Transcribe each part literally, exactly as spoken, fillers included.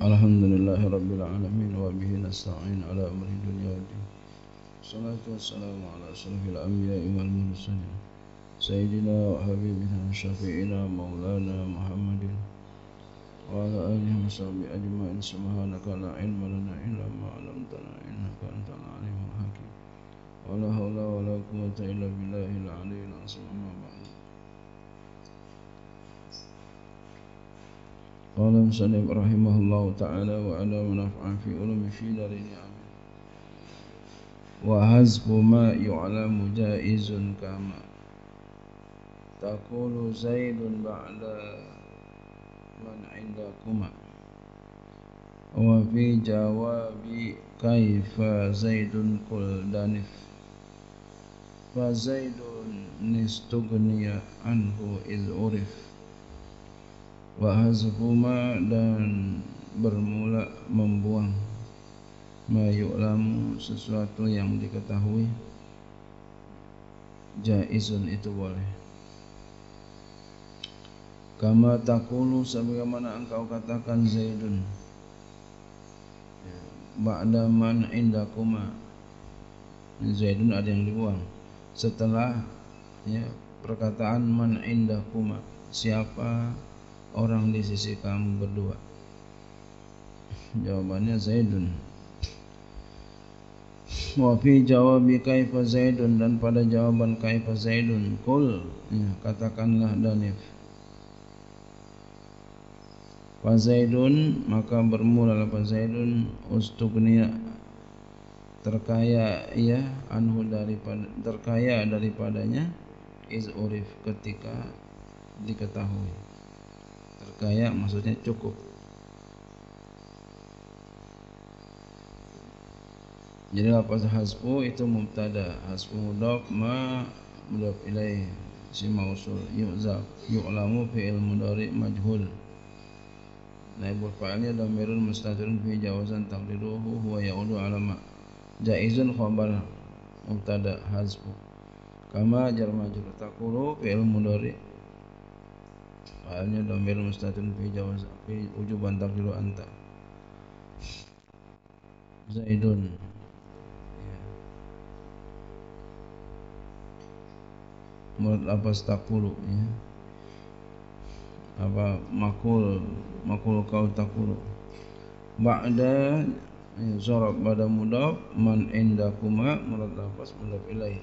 Alhamdulillahi Rabbil Alamin wa bihi nasta'in ala amri dunya wa din. Salatu wassalamu ala asrafil anbiya'i wal mursalin Sayyidina wa habibina syafi'ina maulana Muhammadin wa ala alihi wa sahbihi ajma'in. Subhanaka la ilma lana illa ma 'allamtana innaka antal alimul hakim. Wa la hawla wa la quwwata illa billahil aliyyil azim. Amma ba'du. Qala musannif rahimahullahu ta'ala wa ala manafa'an fi ulumi fi darini amin. Wa hazfu ma yu'lamu jaizun kama taqulu zaidun ba'da man 'indakuma wa fi jawabi kaifa zaidun qul danif fa zaidun nistughniya anhu iz urif. Wa hazfu ma dan bermula membuang ma yu'lamu sesuatu yang diketahui jaizun itu boleh. Kama taqulu sebagaimana engkau katakan zaidun ba'da man indakuma, zaidun ada yang dibuang setelah ya perkataan man indakuma, siapa orang di sisi kamu berdua. Jawabannya zaidun. Wa fi jawabi kaifa zaidun, dan pada jawaban kaifa zaidun qul, ya, katakanlah danif. Fa zaidun, maka bermula fa zaidun ustughniya, terkaya ia anhu daripada terkaya daripadanya iz urif, ketika diketahui. Terkaya maksudnya cukup. Jadi lafaz hasbu itu mubtada, hasbu mudhaf, ma mudhaf ilaih, si mausul, yu'zaf, yu'lamu fi'il mudhari majhul, naibul fa'ilnya dhamirun mustatirun fi jawazan taqdiruhu huwa ya'udu ala ma, jaizun khabar mubtada hasbu, kama jar majrur, taqulu fi'il mudhari fa'ilnya dhamirun mustatirun fi jawazan fi wujuban taqdiru anta zaidun. Murad lafaz taqulu, ya, apa makul makul kau taqulu ba'da, ya, zarab pada mudhaf, man indakuma murad lafaz mudhaf ilaih,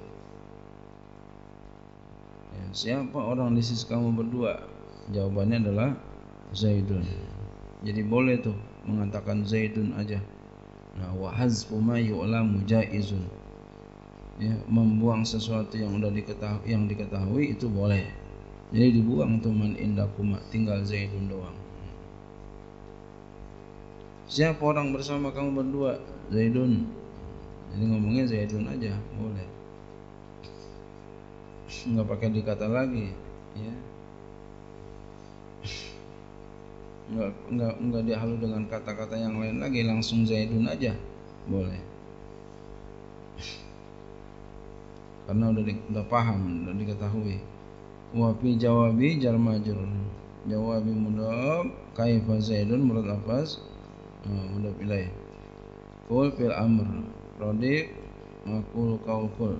ya, siapa orang di sisi kamu berdua, jawabannya adalah zaidun. Jadi boleh tuh mengatakan zaidun aja. Nah, wa hazfu ma yu'lamu jaizun, ya, membuang sesuatu yang udah diketahui, yang diketahui itu boleh. Jadi dibuang tuh man indakuma, tinggal zaidun doang. Siapa orang bersama kamu berdua? Zaidun. Jadi ngomongnya zaidun aja, boleh. Enggak pakai dikata lagi, ya. Enggak enggak enggak dihalu dengan kata-kata yang lain lagi, langsung zaidun aja, boleh. Karena udah, di, udah paham, udah diketahui. Wa fi jawabi jar majrur, jawabi mudhaf, kaifa zaidun murad lafaz mudhaf ilaih, qul fil amr radif maqul qaul qul.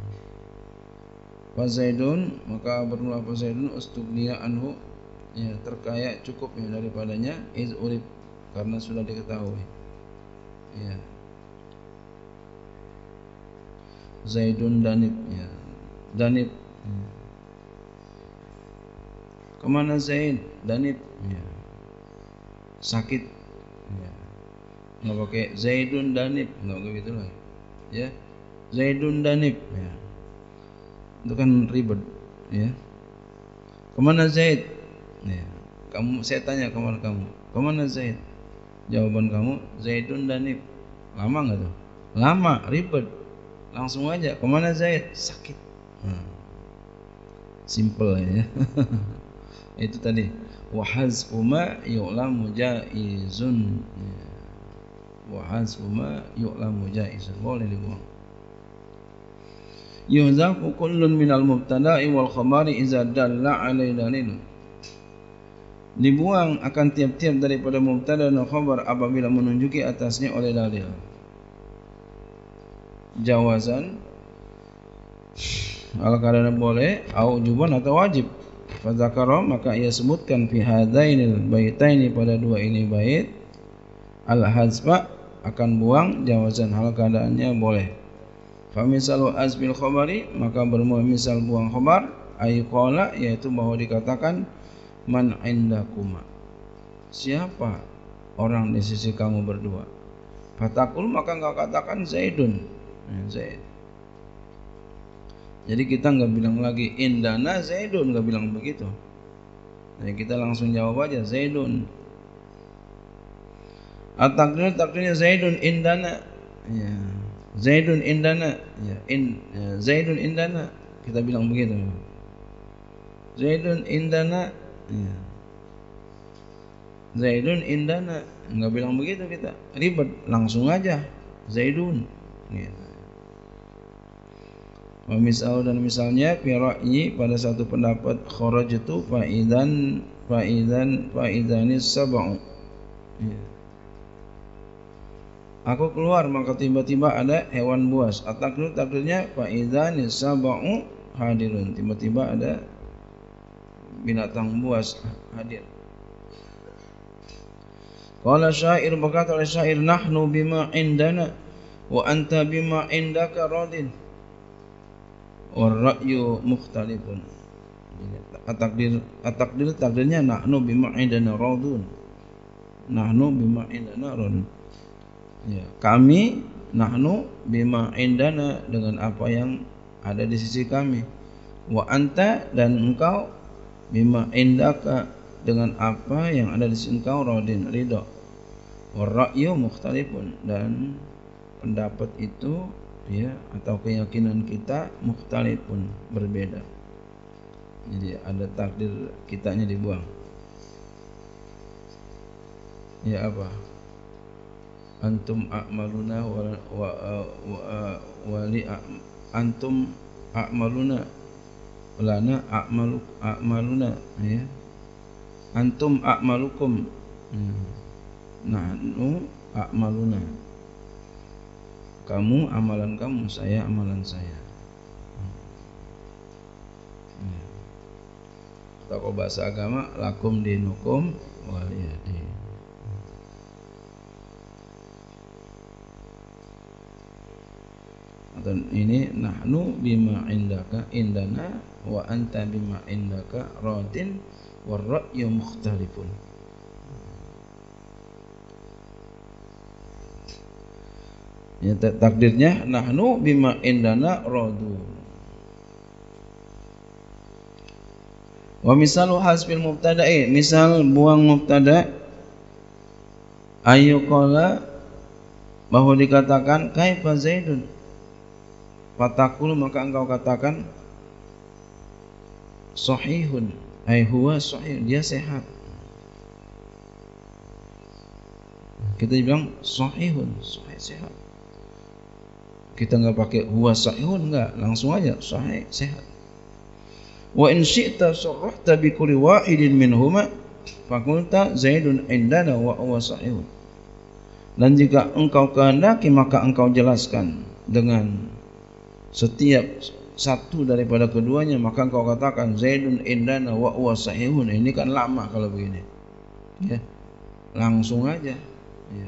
Fa zaidun, maka bermula fa zaidun ustughniya anhu, ya, terkaya cukup ya daripadanya iz urib, karena sudah diketahui, ya. Zaidun danib, ya, danib, ya. Kemana Zaid? Danib, ya, sakit, ya. Nggak pakai Zaidun danib, nggak begitu lah, ya. Zaidun danib, ya, itu kan ribet, ya. Kemana Zaid? Ya. Kamu, saya tanya kemana kamu? Kemana Zaid? Jawaban kamu Zaidun danib. Lama nggak tuh? Lama, ribet. Langsung aja, kemana Zaid? Sakit. Hmm. Simple ya. Itu tadi. Wa hazfu ma yu'lamu jaizun. Wa hazfu ma yu'lamu jaizun. Boleh dibuang. Yuhzafu kullun minal mubtada'i wal khabari iza dalla alai dalilun. dibuang akan tiap-tiap daripada mubtada dan khabar apabila menunjuki atasnya oleh dalil. Jawazan al-kadana boleh, au juban atau wajib. Fadzakara maka ia sebutkan fi hadainil baitaini pada dua ini bait al-hazfa akan buang jawazan hal keadaannya boleh. Fa misalu azbil khabari maka bermula misal buang khabar ay qala yaitu bahwa dikatakan man indakuma, siapa orang di sisi kamu berdua. Fatakul maka engkau katakan Zaidun, Zaid. Jadi kita enggak bilang lagi indana Zaidun, enggak bilang begitu. Jadi kita langsung jawab aja Zaidun. At-takdir takdirnya Zaidun indana. Ya. Zaidun indana. Ya, in ya, Zaidun indana. Kita bilang begitu. Zaidun indana. Ya. Zaidun indana. Enggak bilang begitu kita. Ribet, langsung aja Zaidun. Gitu. Wa misal dan misalnya fi ra'yi pada satu pendapat kharajtu faidan faidan faidanis sab'u. Ya. Aku keluar maka tiba-tiba ada hewan buas. At-takdir takdirnya faidanis sab'u hadirun. Tiba-tiba ada binatang buas hadir. Qala syair berkata oleh syair nahnu bima indana wa anta bima indaka radin. War-ra'yu mukhtalifun. At-takdir at-takdir takdirnya nahnu bima indana radun. Nahnu bima indana radun. Ya, kami nahnu bima indana dengan apa yang ada di sisi kami. Wa anta dan engkau bima indaka dengan apa yang ada di sisi engkau radin ridha. War-ra'yu mukhtalifun dan pendapat itu ya atau keyakinan kita mukhtalifun berbeda. Jadi ada takdir kitanya dibuang. Ya apa? Antum a'maluna wa wa, wa, wa li antum a'maluna lana a'malu a'maluna ya. Antum a'malukum. Hmm. Nahnu a'maluna. Kamu amalan kamu, saya amalan saya. Atau bahasa agama lakum dinukum waliyadin. Atau ini nahnu bima indaka indana wa anta bima indaka radin war-ra'yu mukhtalifun. Ya, takdirnya nahnu bima indana radu. Wa misalu hasbil mubtada'i, misal buang mubtada ayu qala bahwa dikatakan kaifa Zaidun. Fatakul maka engkau katakan sahihun ay huwa sahih, dia sehat. Kita bilang sahihun, sahih sehat. Kita enggak pakai huwa sahihun, enggak, langsung aja sahih sehat. Wa in syi'ta sarrahta bi kulli wahidin minhuma faqulta Zaidun indana wa huwa sahihun. Dan jika engkau kehendaki maka engkau jelaskan dengan setiap satu daripada keduanya maka engkau katakan Zaidun indana wa huwa sahihun. Ini kan lama kalau begini. Ya. Langsung aja. Ya.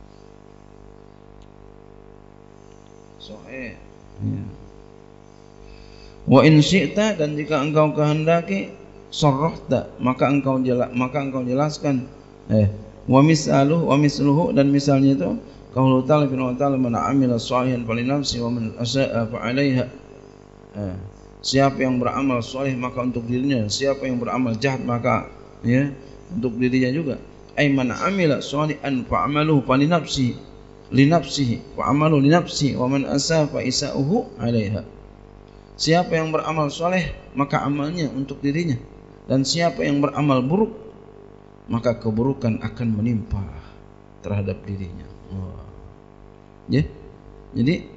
Sahih. Ya. Wa in syi'ta dan jika engkau kehendaki sarrahta maka engkau jelas maka engkau jelaskan eh wa misaluhu wa misluhu dan misalnya itu qaulu ta'ala firman ta'ala man 'amila shalihan falinafsi wa man asa'a fa 'alaiha. Eh, siapa yang beramal saleh maka untuk dirinya, siapa yang beramal jahat maka ya untuk dirinya juga. Ai man 'amila shalihan fa 'amaluhu falinafsi linafsihi wa 'amalu linafsi wa man asa'a fa isa'uhu 'alaiha. Siapa yang beramal saleh maka amalnya untuk dirinya, dan siapa yang beramal buruk maka keburukan akan menimpa terhadap dirinya. Wah. Ya. Jadi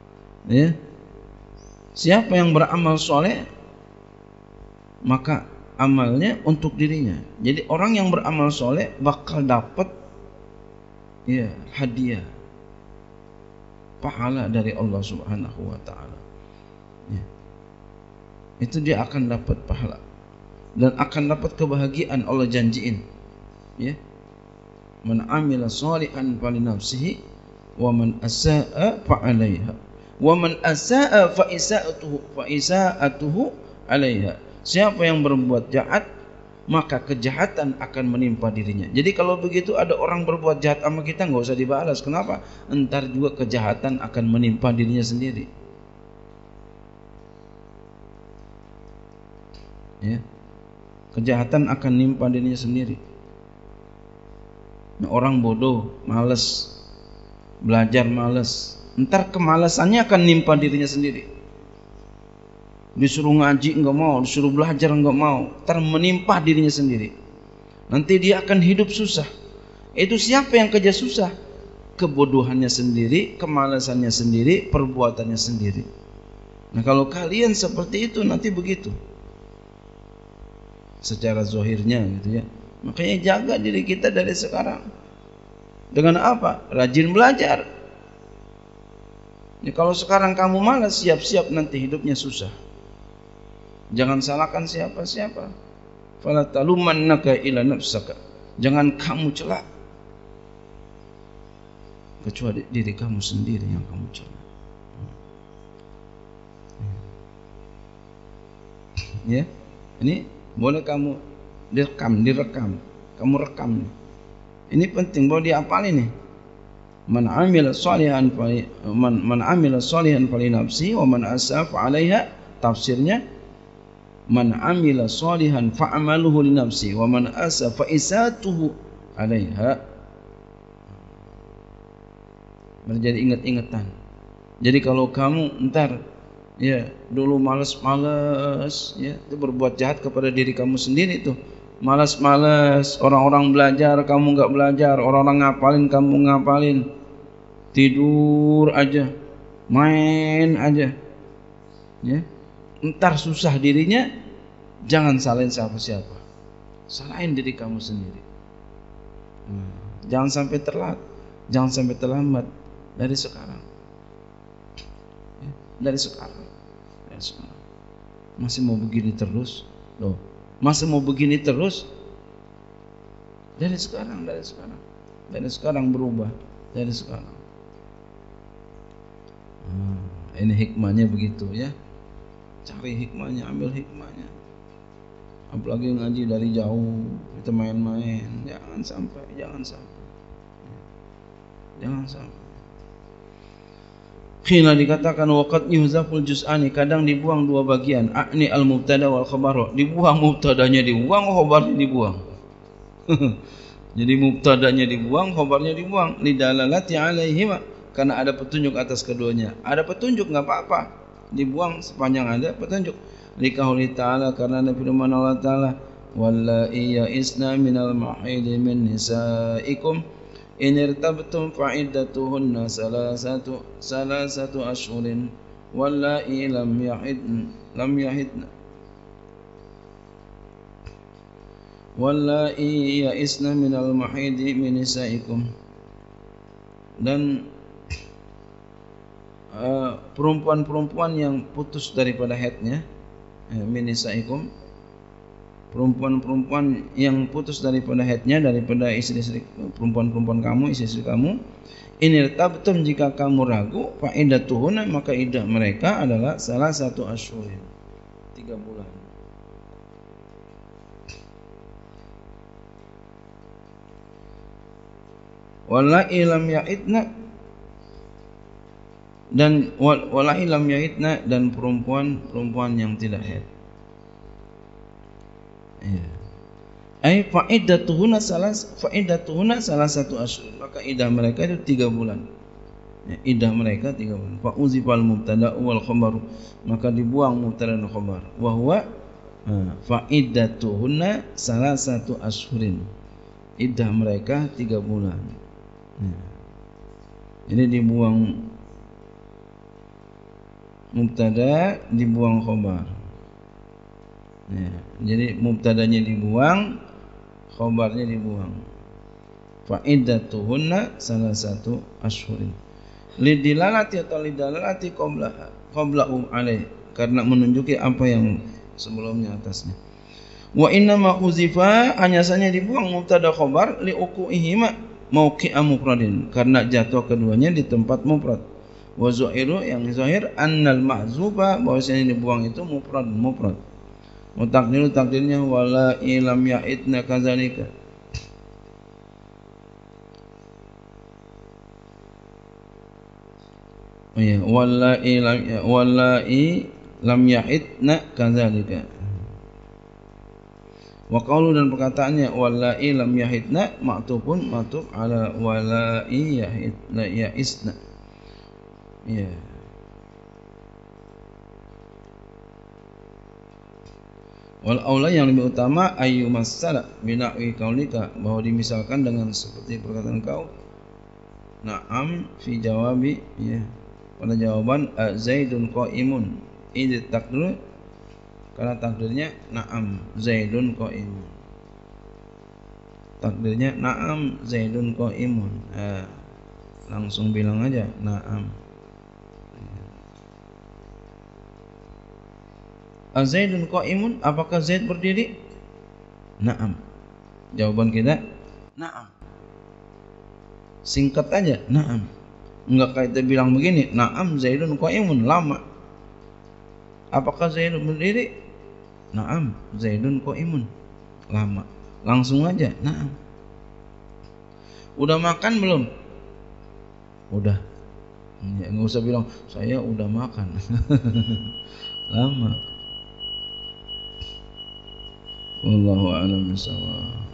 ya. Siapa yang beramal saleh maka amalnya untuk dirinya. Jadi orang yang beramal soleh bakal dapat ya hadiah pahala dari Allah Subhanahu wa taala. Ya. Itu dia akan dapat pahala dan akan dapat kebahagiaan, Allah janjiin. Ya. Man amila sholihan falinafsihi wa man asaa fa 'alaiha. Wa man asaa fa isaatuhu fa isaatuhu 'alaiha. Siapa yang berbuat jahat, maka kejahatan akan menimpa dirinya. Jadi kalau begitu ada orang berbuat jahat sama kita, nggak usah dibalas. Kenapa? Entar juga kejahatan akan menimpa dirinya sendiri. Ya. Kejahatan akan menimpa dirinya sendiri. Nah, orang bodoh, malas belajar, malas, entar kemalasannya akan menimpa dirinya sendiri. Disuruh ngaji enggak mau, disuruh belajar enggak mau, entar menimpa dirinya sendiri. Nanti dia akan hidup susah. Itu siapa yang kerja susah? Kebodohannya sendiri, kemalasannya sendiri, perbuatannya sendiri. Nah, kalau kalian seperti itu nanti begitu. Secara zahirnya gitu ya. Makanya jaga diri kita dari sekarang. Dengan apa? Rajin belajar. Ya, kalau sekarang kamu malas, siap-siap nanti hidupnya susah. Jangan salahkan siapa-siapa. Fala talumannaka ila nafsaka. Jangan kamu celak kecuali diri kamu sendiri yang kamu celak. Ya, ini boleh kamu direkam, direkam. Kamu rekam nih. Ini penting, boleh diapalin nih. Man amila sholihan fali man man amila sholihan fali nafsi wa man asaf 'alaiha. Tafsirnya man amila sholihan fa'amaluhu li nafsi wa man asa fa isatuhu 'alaiha. Menjadi ingat-ingatan. Jadi kalau kamu entar ya dulu malas-malas ya, itu berbuat jahat kepada diri kamu sendiri tuh. Malas-malas, orang-orang belajar kamu enggak belajar, orang-orang ngapalin kamu ngapalin. Tidur aja, main aja. Ya. Entar susah dirinya, jangan salahin siapa-siapa, salahin diri kamu sendiri. Hmm. Jangan sampai terlambat, jangan sampai terlambat dari sekarang. Ya, dari sekarang, dari sekarang. Masih mau begini terus, loh? Masih mau begini terus? Dari sekarang, dari sekarang, dari sekarang berubah, dari sekarang. Hmm. Ini hikmahnya begitu ya. Cari hikmahnya, ambil hikmahnya. Apalagi ngaji dari jauh, kita main-main. Jangan sampai, jangan sampai. Jangan sampai. Khila dikatakan waqad yuhzaful juz'ani, kadang dibuang dua bagian. A'ni al-mubtada wal khabar. Dibuang mubtadanya, dibuang khabarnya dibuang. Jadi mubtadanya dibuang, khabarnya dibuang. Lidalalati alaihima, karena ada petunjuk atas keduanya. Ada petunjuk enggak apa-apa, dibuang sepanjang ada petunjuk. Liqauli ta'ala, karena ada firman Allah Ta'ala, wallahi ya'isna minal mahidi min nisaikum in irtabtum fa'iddatuhunna salasatu salasatu ashhurin wallahi lam yahidn lam yahidna wallahi ya'isna minal mahidi min nisaikum. Dan Uh, perempuan-perempuan yang putus daripada haidnya, eh, minisaikum, perempuan-perempuan yang putus daripada haidnya, daripada istri-istri perempuan-perempuan kamu, istri-istri kamu, inirtabtum, jika kamu ragu, fa iddatuhunna, maka iddah mereka adalah salah satu asyhurin, tiga bulan. Wallahi lam ya'idna, dan walahi lam yahidna, dan perempuan-perempuan yang tidak haid. Ya. Ai fa'iddatuhunna salas fa'iddatuhunna salah satu asyhur, maka iddah mereka itu tiga bulan. Ya, iddah mereka tiga bulan. Fa uzifal mubtada wal khabar, maka dibuang mubtada dan khabar. Wa huwa fa'iddatuhunna salah satu asyhurin. Iddah mereka tiga bulan. Ya. Ini dibuang mubtada, dibuang khabar. Ya, jadi mubtadanya dibuang, khobarnya dibuang. Fa'iddatuhunna salah satu ashhurin. Lidilalati atau lidalalati qabla qabla'u alaih, karena menunjuki apa yang sebelumnya atasnya. Wa inna ma uzifa, hanya saja dibuang mubtada khobar li uquihima mauqi'a mufradin, karena jatuh keduanya di tempat mufrad. Wa zahiru, yang zahir annal mahzufa, bahwasanya dibuang itu mufrad mufrad. Mutakdiru, takdirnya wala ilam ya'idna kadzalika. Oh ya, wala ilam wala ilam ya'idna kadzalika. Wa qaulu, dan perkataannya wala ilam ya'idna ma'tufun ma'tuf ala wala ya'idna ya'isna. Ya. Wal aula, yang lebih utama ayu masala bina'wi qaulika, bahwa dimisalkan dengan seperti perkataan kau na'am fi jawabi, ya, pada jawaban Zaidun qaimun. Ini takdir, karena takdirnya na'am Zaidun qaimun. Takdirnya na'am Zaidun qaimun. Eh, langsung bilang aja na'am. Zaidun qaimun, apakah Zaid berdiri? Na'am. Jawaban kita na'am. Singkat aja, na'am. Enggak kayak kita bilang begini, na'am Zaidun qaimun, lama. Apakah Zaidun berdiri? Na'am Zaidun qaimun, lama. Langsung aja, na'am. Udah makan belum? Udah. Ya, enggak usah bilang saya udah makan. Lama. Wallahu a'lam bishawab.